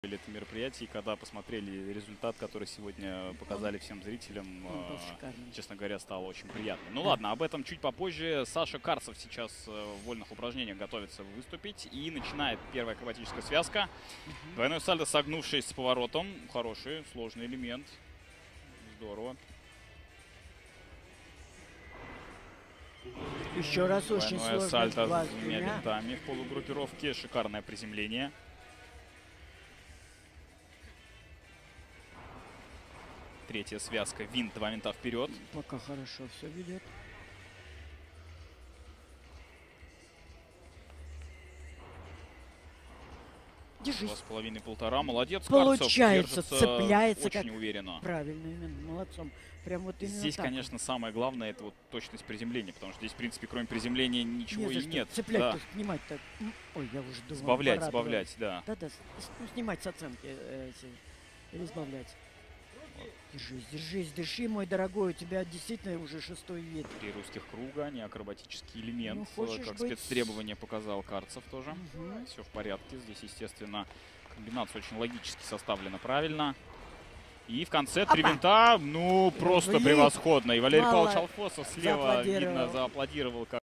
это мероприятие, и когда посмотрели результат, который сегодня показали всем зрителям, честно говоря, стало очень приятно. Ну ладно, об этом чуть попозже. Саша Карцев сейчас в вольных упражнениях готовится выступить. И начинает первая акробатическая связка. Двойной сальдо, согнувшись с поворотом. Хороший, сложный элемент. Здорово. Еще раз очень сложно. Сальто с двумя винтами в полугруппировке. Шикарное приземление. Третья связка. Винт, 2 винта вперед. Пока хорошо все ведет. Держись. 2,5-1,5. Молодец, Получается, Карцев. цепляется очень как уверенно. Правильно, именно. Молодцом. Прям вот именно здесь, так. Конечно, самое главное — это вот точность приземления, потому что здесь, в принципе, кроме приземления ничего и нет. Цеплять-то, снимать-то. Ой, я уже думал. Сбавлять, да. Да-да, снимать с оценки или сбавлять. Держись, мой дорогой, у тебя действительно уже 6-й вид. 3 русских круга, не акробатический элемент, Ну, как быть... спецтребование показал Карцев тоже. Все в порядке. Здесь, естественно, комбинация очень логически составлена правильно. И в конце 3 винта, ну, просто превосходно. И Валерий Павлович Алфосов слева, видно, зааплодировал.